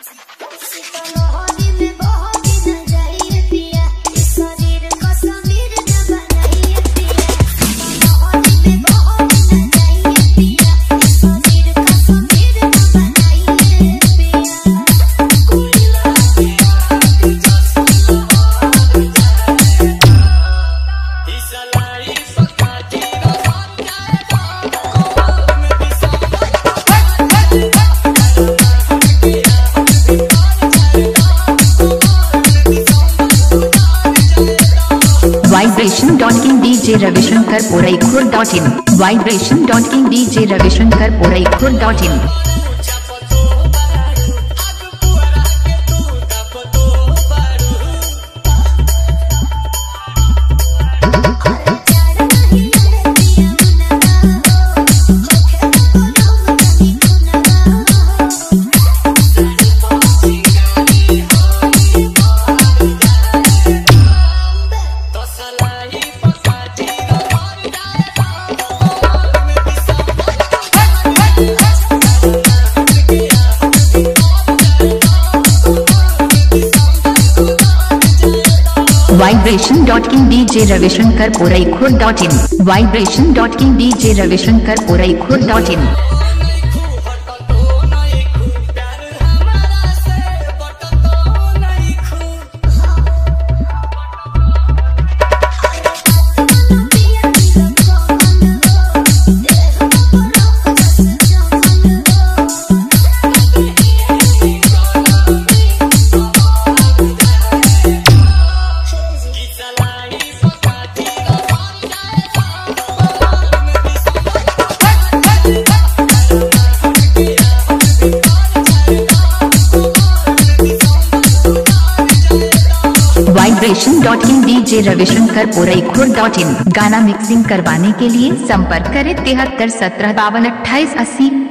DJ Ravishankar पोराई खुर.in vibration.king DJ Ravishankar पोराई खुर.in vibration.king DJ Ravishankar पोराई खुर.in vibration.king DJ Ravishankar पोराई खुर.in vibration.king DJ Ravishankar पोराई खुर.in गाना mixing करवाने के लिए संपर्क करें 73 17 52 28 80।